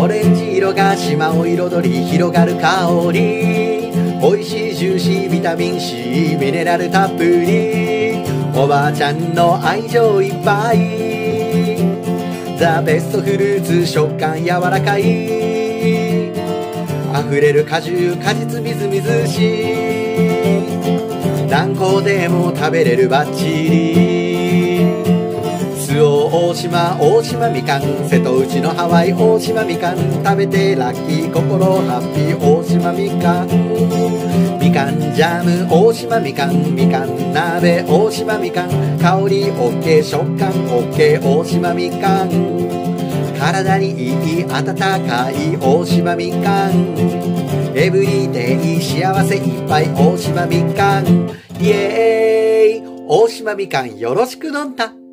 オレンジ色が島を彩り広がる香り、美味しいジューシービタミン C ミネラルたっぷり、おばあちゃんの愛情いっぱい、ザ・ベストフルーツ食感柔らかい、溢れる果汁果実みずみずしい、何個でも食べれるバッチリ、周防大島大島みかん、瀬戸内のハワイ大島みかん、食べてラッキー心ハッピー大島みかん、みかんジャム大島みかん、みかん鍋大島みかん、香り OK 食感 OK 大島みかん、体にいい温かい大島みかん、エブリデイ幸せいっぱい大島みかん、イエーイ大島みかんよろしくのんた。